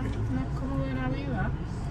no es como de Navidad.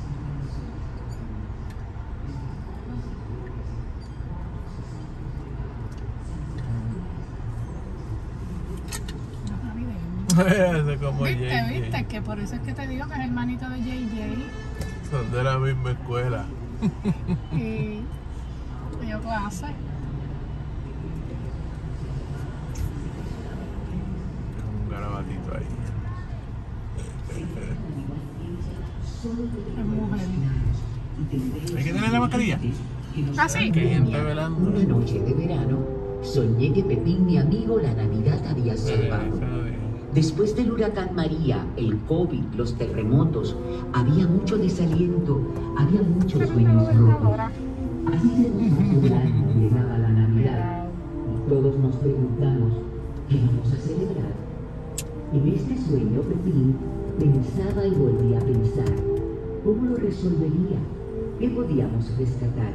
Eso como ¿Viste? JJ. ¿Viste? Que por eso es que te digo que es hermanito de JJ. Son de la misma escuela. Y dio clase. Un garabatito ahí. Es mujer. ¿Hay que tener la mascarilla? ¿Ah, sí? Que hay gente velando. Una noche de verano, soñé que Pepín, mi amigo, la Navidad había salvado. Después del huracán María, el COVID, los terremotos, había mucho desaliento, había muchos sueños rotos. Así se nos el año, llegaba la Navidad, y todos nos preguntamos, ¿qué vamos a celebrar? En este sueño, Pepín pensaba y volvía a pensar. ¿Cómo lo resolvería? ¿Qué podíamos rescatar?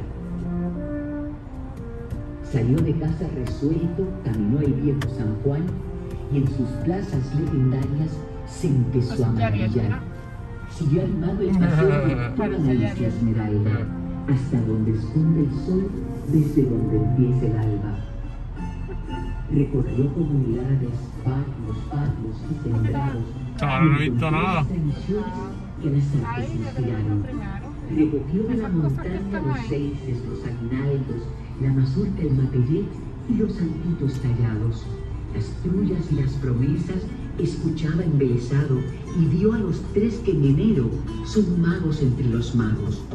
Salió de casa resuelto, caminó el viejo San Juan y en sus plazas legendarias se empezó a maravillar. Siguió animado el paseo por toda la isla Esmeralda, hasta donde esconde el sol, desde donde empieza el alba. Recorrió comunidades, barrios, patios y sembrados. Ahora no he visto nada. Que las artes inspiraron. Recogió de la montaña los seises, los aguinaldos, la mazorca, el mapellé y los santitos tallados. Las trullas y las promesas escuchaba embelesado y vio a los tres que en enero son magos entre los magos.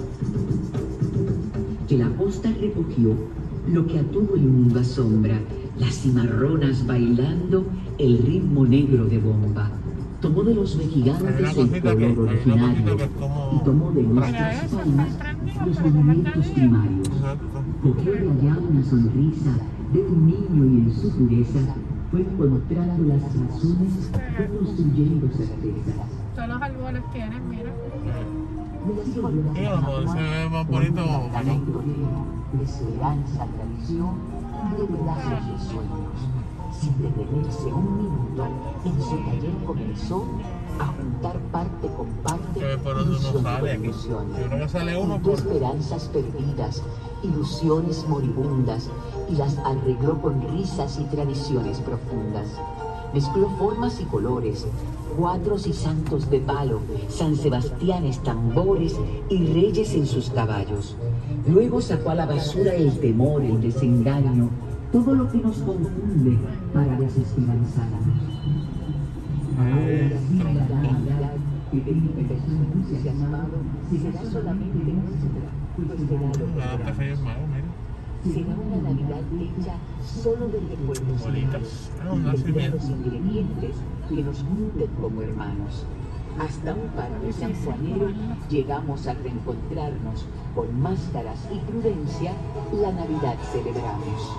La posta recogió lo que a todo el mundo asombra, las cimarronas bailando el ritmo negro de bomba. Tomó de los vejigantes el color originario y tomó de nuestras palmas los movimientos primarios. Cogió de allá una sonrisa de un niño y en su pureza fue encontrando las razones, fue construyendo certezas. Todos los árboles tienen, mira. Se ve más bonito. De esperanza, tradición y de pedazos de sueños. Sin detenerse un minuto, en su taller comenzó a juntar parte con parte, Por donde uno sale aquí. Yo creo que sale uno juntó por... esperanzas perdidas, ilusiones moribundas, y las arregló con risas y tradiciones profundas. Mezcló formas y colores, cuadros y santos de palo, San Sebastianes, tambores y reyes en sus caballos. Luego sacó a la basura el temor, el desengaño, todo lo que nos confunde para desesperanzarnos. Ahora sí la Navidad que Felipe Jesús entusiasmado será solamente nuestra, pues será lo que queramos. Será una Navidad hecha solo de recuerdos Bolitas. y de los ingredientes que nos unen como hermanos. Hasta un parque sanjuanero llegamos a reencontrarnos. Con máscaras y prudencia, la Navidad celebramos.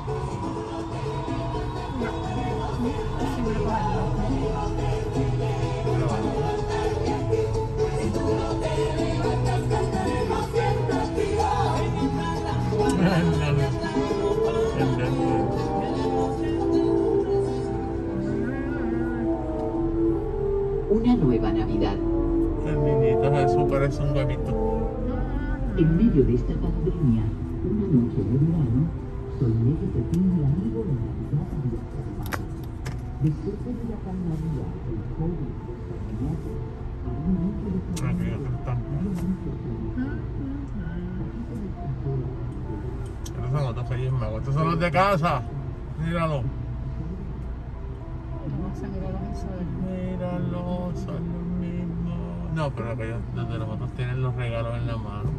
Una nueva Navidad. El niñito Jesús parece un huevito. En medio de esta pandemia, una noche de verano, soñé que Pepín, mi amigo, la Navidad había salvado. Después del huracán María, el COVID, los terremotos, había mucho de Estos son otros Reyes Magos. Estos son los de casa. Míralo. Míralo, son los mismos. No, pero aquellos de nosotros tienen los regalos en la mano.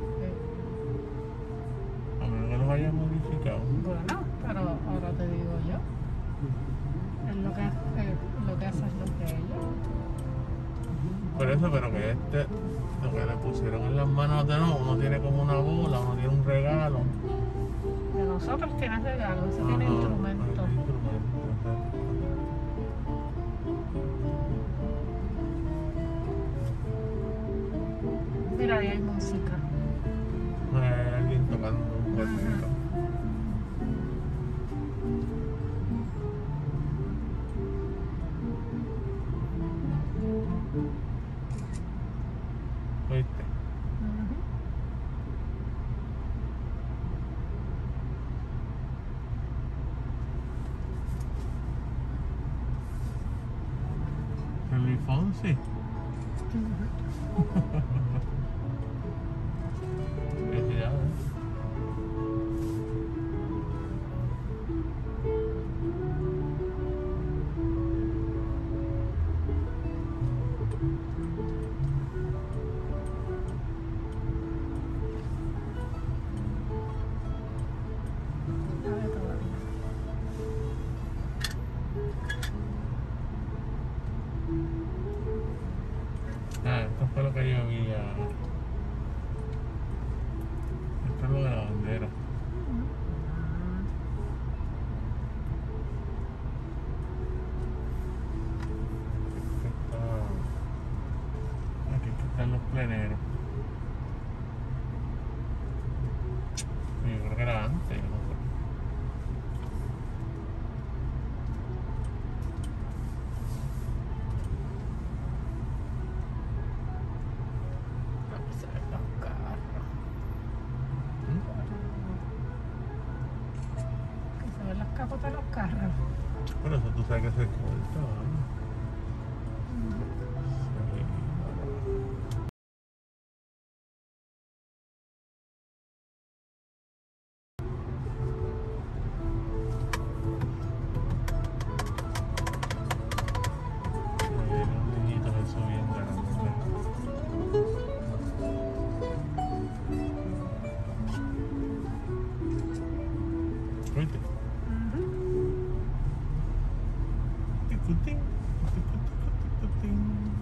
A menos que los haya modificado. Bueno, pero ahora te digo yo. Es lo que hace es lo que ellos. Por eso, pero que lo que le pusieron en las manos de uno tiene como una bola, uno tiene un regalo. De nosotros tiene regalo, ese tiene Ajá, instrumento. hay instrumento, Mira, ahí hay música. Hay alguien tocando un cuartito. Fonsi. Felicidades. Sabe todavía. Esto fue lo que yo vi. Esto es lo de la bandera. Aquí están los pleneros. Yo creo que era antes, yo no sé. Vamos a ver los carros. Que se ven las capotas de los carros. Pero eso tú sabes que se corta, ¿no? Los niñitos eso bien grandes. ¿Oíste? Ticutín, ticutín.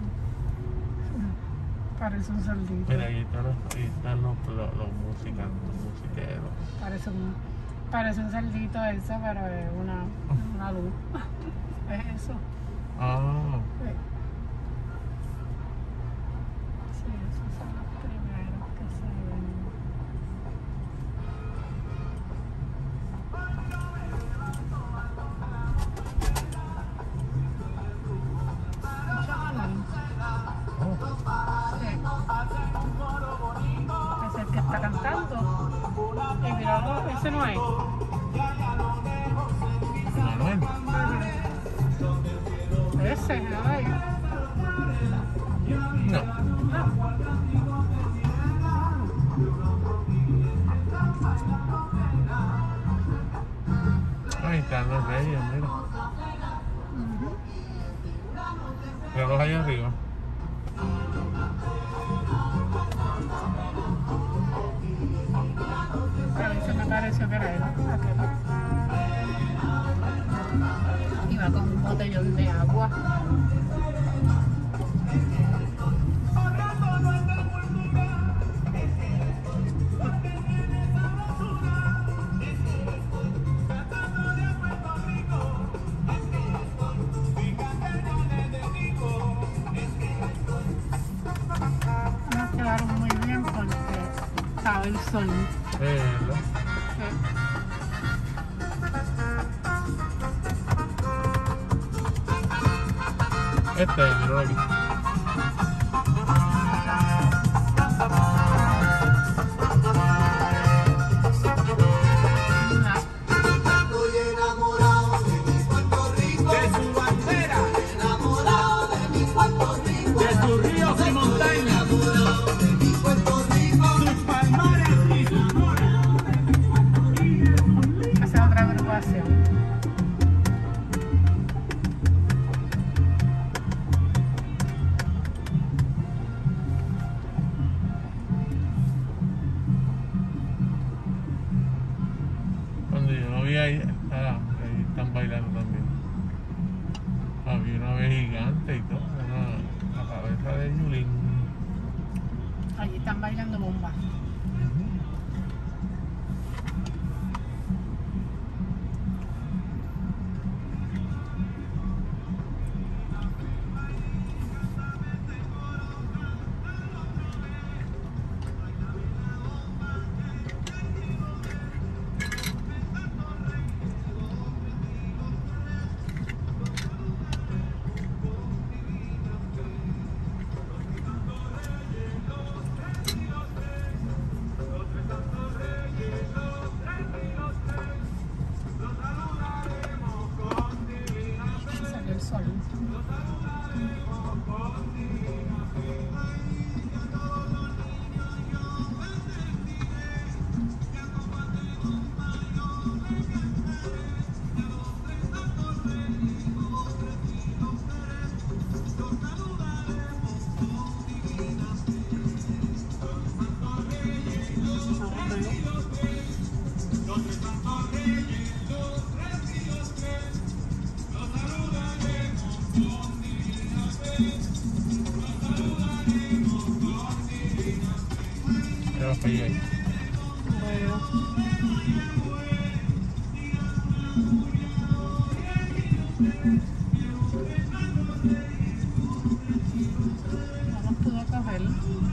Parece un soldito. Mira, ahí están los musicantes, musiqueros. Parece un cerdito eso, pero es una luz. Es eso. Ah, Sí, esos son los primeros que se ven. Chavalón. Sí. Es el que está cantando. Y mira, ese no es. Manuel. Ese, ay. No. Ahí están los reyes, mira. Pero allá arriba. A mí se me pareció que era él. Aquel. Iba con un botellón de agua. Nos quedaron muy bien porque estaba el sol. ¿Verdad? Este es el Rolly. Estoy enamorado de mi Puerto Rico, de su bandera, enamorado de mi Puerto Rico, de sus ríos y montañas, enamorado de mi Puerto Rico. sus palmares y sus moras. Esa es otra agrupación. Cuando yo lo vi ahí, ahí están bailando también. Había una ave gigante y todo, la cabeza de Yulín. Allí están bailando bombas. ahí, ahí. Bueno. Vamos tú a coger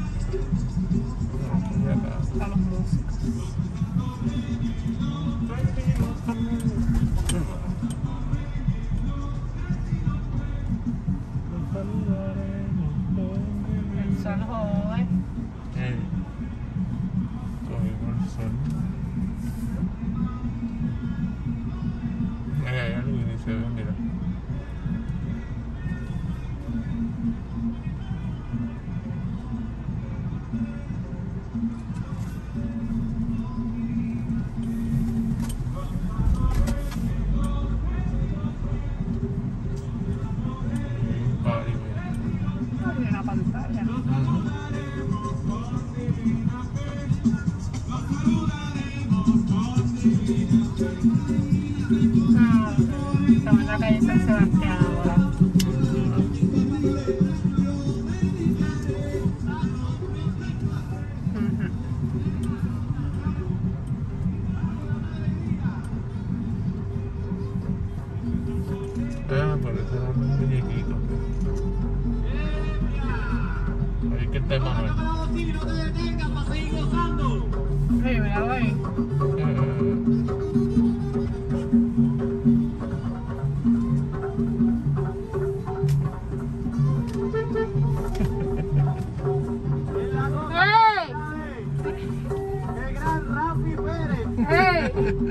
Aquí acá. a los músicos. El sol jode. Cogimos el sol. Hay algo que ni se ve, mira. Un party, mira. Hay una pantalla. Ah, estamos en la calle San Sebastián ahora. Ujú. Ah, por eso era un muñequito. Ahí que está Manuel. Sí, míralo ahí. ¡Hey! ¡El gran Rafi Pérez! ¡Hey!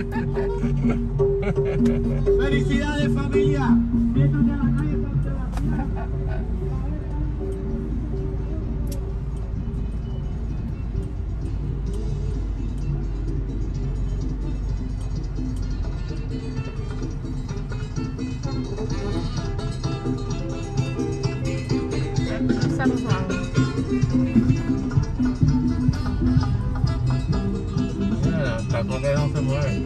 ¡Felicidades, familia! Fiestas de la calle San Sebastián. San Juan. Mira, la estatua que no se mueve.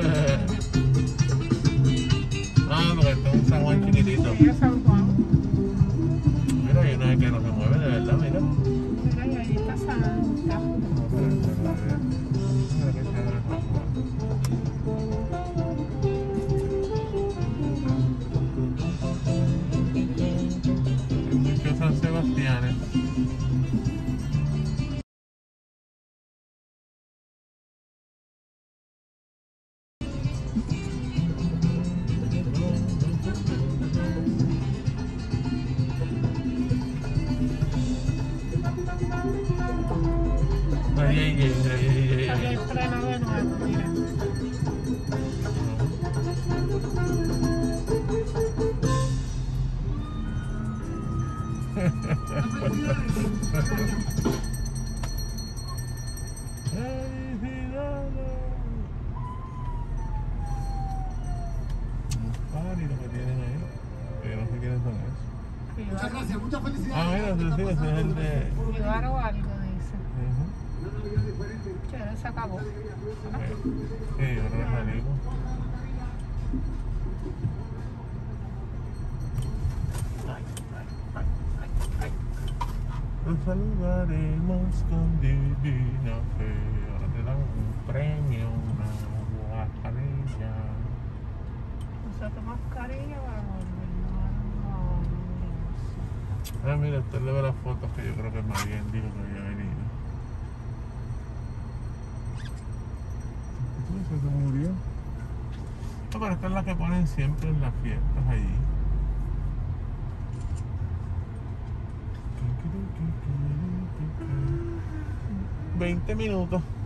Ah, porque está un San Juan chiquitito. Mira San Juan. Mira, hay una que no se mueve, de verdad, mira. Mira, y ahí está Santa. Mira que chévere San Juan. Hay muchos San Sebastianes. Ahí. Aquí hay freno de nuevo, mira. Y lo que tienen ahí, que no sé quiénes son esos. Muchas gracias, muchas felicidades. Ah, mira, sí, ese es el de. Llevar o algo, dice. Ujú. Chévere, se acabó. Sí, yo creo que salimos. Nos saludaremos con divina fe. Ahora te dan un premio, una guajarilla. Usa tu mascarilla para volver. Ah, mira, usted le ve las fotos que yo creo que más bien dijo que había venido. ¿Qué se murió? No, pero esta es la que ponen siempre en las fiestas allí. 20 minutos.